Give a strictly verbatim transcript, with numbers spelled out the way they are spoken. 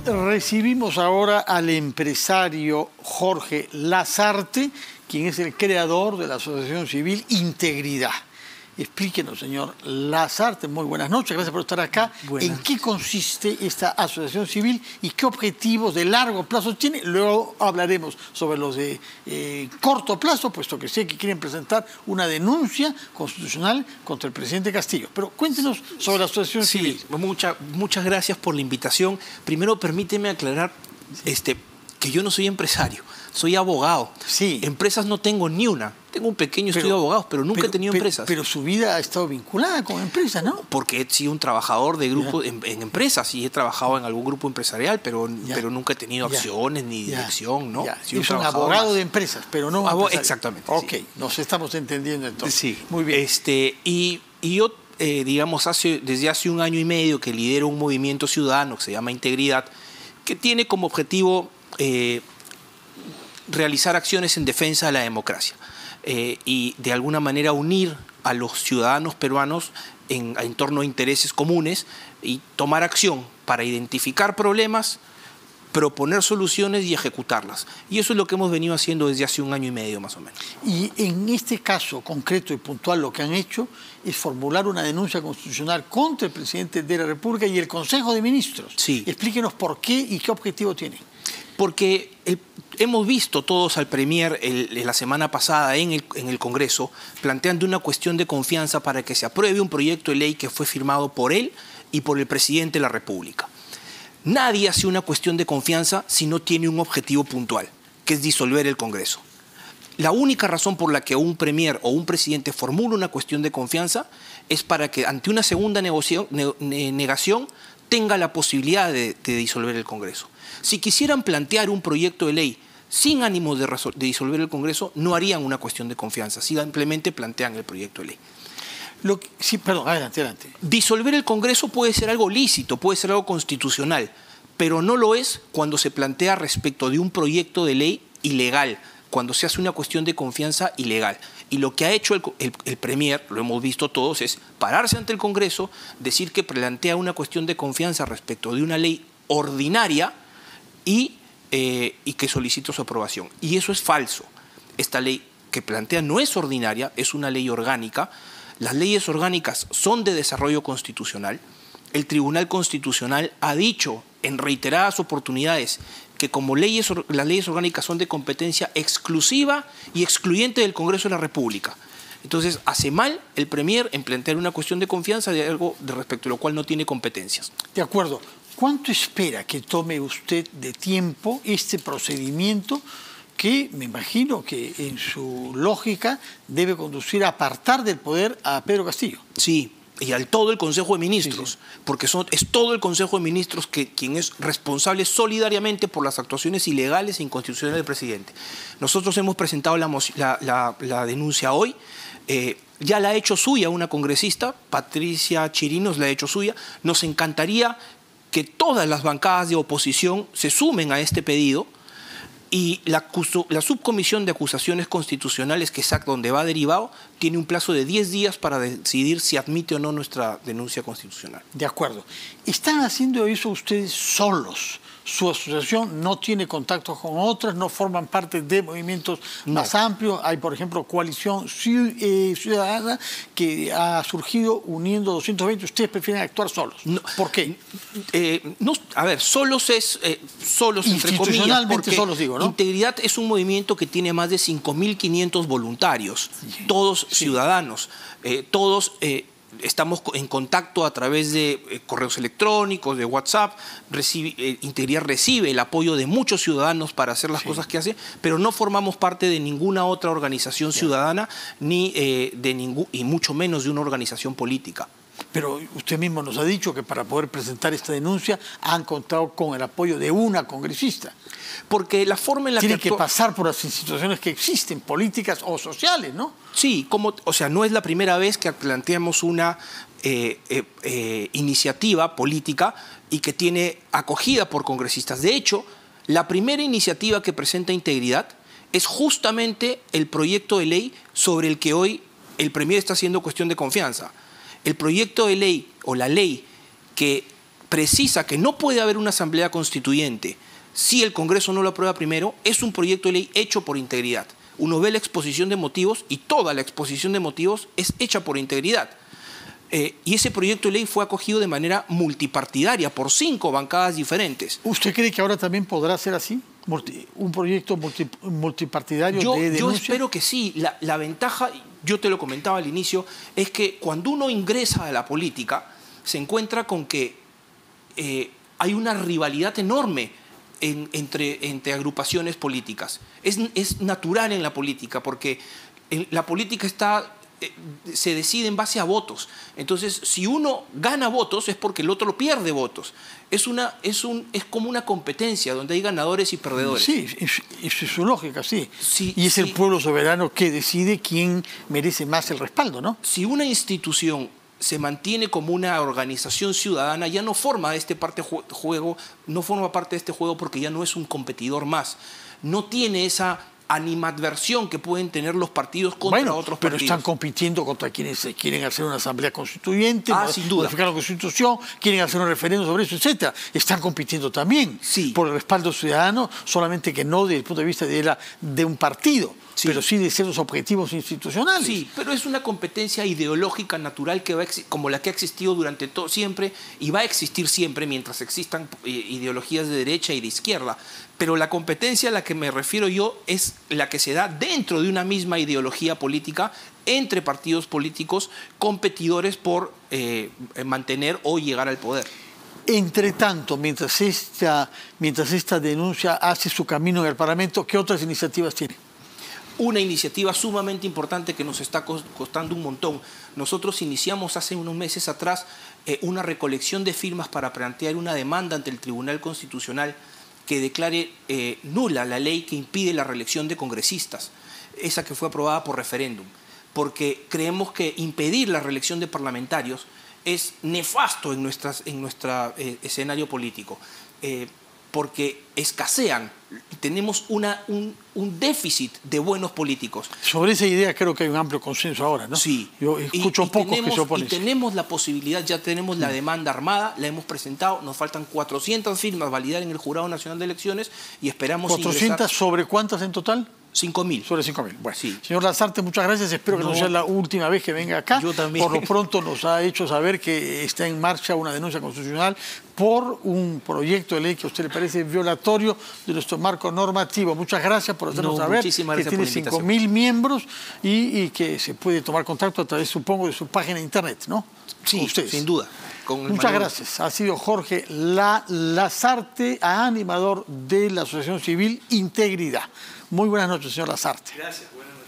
Recibimos ahora al empresario Jorge Lasarte, quien es el creador de la Asociación Civil Integridad. Explíquenos, señor Lasarte. Muy buenas noches, gracias por estar acá. Buenas. ¿En qué consiste esta asociación civil y qué objetivos de largo plazo tiene? Luego hablaremos sobre los de eh, corto plazo, puesto que sé que quieren presentar una denuncia constitucional contra el presidente Castillo. Pero cuéntenos sobre la asociación sí, civil. Mucha, muchas gracias por la invitación. Primero, permíteme aclarar este, que yo no soy empresario, soy abogado. Sí. Empresas no tengo ni una. Tengo un pequeño pero, estudio de abogados, pero nunca pero, he tenido pero, empresas. Pero su vida ha estado vinculada con empresas, ¿no? Porque he sido un trabajador de grupo en, en empresas y he trabajado en algún grupo empresarial, pero, pero nunca he tenido ya. acciones ni ya. dirección, ¿no? Ya. Es un abogado más. de empresas, pero no Abo Exactamente. Ok, sí. nos estamos entendiendo entonces. Sí. Muy bien. Este, y, y yo, eh, digamos, hace, desde hace un año y medio que lidero un movimiento ciudadano que se llama Integridad, que tiene como objetivo eh, realizar acciones en defensa de la democracia. Eh, y de alguna manera unir a los ciudadanos peruanos en, en torno a intereses comunes y tomar acción para identificar problemas, proponer soluciones y ejecutarlas. Y eso es lo que hemos venido haciendo desde hace un año y medio más o menos. Y en este caso concreto y puntual lo que han hecho es formular una denuncia constitucional contra el presidente de la República y el Consejo de Ministros. Sí. Explíquenos por qué y qué objetivo tienen. Porque el, hemos visto todos al Premier el, la semana pasada en el, en el Congreso planteando una cuestión de confianza para que se apruebe un proyecto de ley que fue firmado por él y por el presidente de la República. Nadie hace una cuestión de confianza si no tiene un objetivo puntual, que es disolver el Congreso. La única razón por la que un Premier o un presidente formula una cuestión de confianza es para que ante una segunda negocio, ne, negación tenga la posibilidad de, de disolver el Congreso. Si quisieran plantear un proyecto de ley sin ánimo de, de disolver el Congreso, no harían una cuestión de confianza, simplemente plantean el proyecto de ley. Lo que, sí, perdón, adelante, adelante. Disolver el Congreso puede ser algo lícito, puede ser algo constitucional, pero no lo es cuando se plantea respecto de un proyecto de ley ilegal, cuando se hace una cuestión de confianza ilegal. Y lo que ha hecho el, el, el Premier, lo hemos visto todos, es pararse ante el Congreso, decir que plantea una cuestión de confianza respecto de una ley ordinaria y, eh, y que solicita su aprobación. Y eso es falso. Esta ley que plantea no es ordinaria, es una ley orgánica. Las leyes orgánicas son de desarrollo constitucional. El Tribunal Constitucional ha dicho en reiteradas oportunidades que como leyes, las leyes orgánicas son de competencia exclusiva y excluyente del Congreso de la República. Entonces, hace mal el Premier en plantear una cuestión de confianza de algo de respecto a lo cual no tiene competencias. De acuerdo. ¿Cuánto espera que tome usted de tiempo este procedimiento que me imagino que en su lógica debe conducir a apartar del poder a Pedro Castillo? Sí. Y al todo el Consejo de Ministros, sí, sí. porque son, es todo el Consejo de Ministros que, quien es responsable solidariamente por las actuaciones ilegales e inconstitucionales del presidente. Nosotros hemos presentado la, la, la, la denuncia hoy, eh, ya la ha hecho suya una congresista, Patricia Chirinos la ha hecho suya. Nos encantaría que todas las bancadas de oposición se sumen a este pedido y la, la subcomisión de acusaciones constitucionales, que es donde va derivado, tiene un plazo de diez días para decidir si admite o no nuestra denuncia constitucional. De acuerdo. ¿Están haciendo eso ustedes solos? Su asociación no tiene contacto con otras, no forman parte de movimientos no. más amplios. Hay, por ejemplo, Coalición Ciudadana que ha surgido uniendo doscientos veinte. Ustedes prefieren actuar solos. No. ¿Por qué? Eh, no, a ver, solos es eh, solos entre comillas. Institucionalmente solos, digo, ¿no? Integridad es un movimiento que tiene más de cinco mil quinientos voluntarios, sí. todos sí. ciudadanos, eh, todos... Eh, Estamos en contacto a través de eh, correos electrónicos, de WhatsApp. Recibe, eh, Integridad recibe el apoyo de muchos ciudadanos para hacer las sí. cosas que hace, pero no formamos parte de ninguna otra organización ciudadana, ni eh, de ningún, y mucho menos de una organización política. Pero usted mismo nos ha dicho que para poder presentar esta denuncia han contado con el apoyo de una congresista. Porque la forma en la Tiene que... Tiene que pasar por las instituciones que existen, políticas o sociales, ¿no? Sí, como, o sea, no es la primera vez que planteamos una eh, eh, eh, iniciativa política y que tiene acogida por congresistas. De hecho, la primera iniciativa que presenta Integridad es justamente el proyecto de ley sobre el que hoy el Premier está haciendo cuestión de confianza. El proyecto de ley o la ley que precisa que no puede haber una asamblea constituyente si el Congreso no lo aprueba primero, es un proyecto de ley hecho por integridad. Uno ve la exposición de motivos y toda la exposición de motivos es hecha por integridad. Eh, y ese proyecto de ley fue acogido de manera multipartidaria por cinco bancadas diferentes. ¿Usted cree que ahora también podrá ser así? Multi, ¿Un proyecto multi, multipartidario yo, de denuncia? Yo espero que sí. La, la ventaja, yo te lo comentaba al inicio, es que cuando uno ingresa a la política, se encuentra con que eh, hay una rivalidad enorme En, entre, entre agrupaciones políticas. Es, es natural en la política, porque en la política está, eh, se decide en base a votos. Entonces, si uno gana votos es porque el otro lo pierde votos. Es, una, es, un, es como una competencia donde hay ganadores y perdedores. Sí, es, es su lógica, sí. sí y es sí. el pueblo soberano que decide quién merece más el respaldo, ¿no? Si una institución se mantiene como una organización ciudadana, ya no forma este parte juego, no forma parte de este juego porque ya no es un competidor más. No tiene esa animadversión que pueden tener los partidos contra bueno, otros pero partidos. Pero están compitiendo contra quienes quieren hacer una asamblea constituyente, ah, sin duda. modificar la Constitución, quieren hacer un referéndum sobre eso, etcétera. Están compitiendo también sí. por el respaldo ciudadano, solamente que no desde el punto de vista de, la, de un partido. Sí. Pero sí de ciertos objetivos institucionales. Sí, pero es una competencia ideológica natural que va como la que ha existido durante todo siempre y va a existir siempre mientras existan ideologías de derecha y de izquierda. Pero la competencia a la que me refiero yo es la que se da dentro de una misma ideología política entre partidos políticos competidores por eh, mantener o llegar al poder. Entre tanto, mientras esta, mientras esta denuncia hace su camino en el Parlamento, ¿qué otras iniciativas tiene? Una iniciativa sumamente importante que nos está costando un montón. Nosotros iniciamos hace unos meses atrás eh, una recolección de firmas para plantear una demanda ante el Tribunal Constitucional que declare eh, nula la ley que impide la reelección de congresistas, esa que fue aprobada por referéndum, porque creemos que impedir la reelección de parlamentarios es nefasto en, nuestras, en nuestro eh, escenario político. Eh, porque escasean, tenemos una, un, un déficit de buenos políticos. Sobre esa idea creo que hay un amplio consenso ahora, ¿no? Sí. Yo escucho y, y pocos tenemos, que se oponen. Y tenemos la posibilidad, ya tenemos la demanda armada, la hemos presentado, nos faltan cuatrocientas firmas validar en el Jurado Nacional de Elecciones y esperamos ¿cuatrocientas ingresar... sobre cuántas en total? cinco mil. Sobre cinco mil. Bueno, sí. Señor Lasarte, muchas gracias. Espero que no, no sea la última vez que venga acá. Yo también. Por lo pronto nos ha hecho saber que está en marcha una denuncia constitucional por un proyecto de ley que a usted le parece violatorio de nuestro marco normativo. Muchas gracias por hacernos no, saber que tiene cinco mil miembros y, y que se puede tomar contacto a través, supongo, de su página de internet, ¿no? Sí, con ustedes. sin duda. Con Muchas mayor... gracias. Ha sido Jorge La Lasarte, animador de la Asociación Civil Integridad. Muy buenas noches, señor Lasarte. Gracias, buenas noches.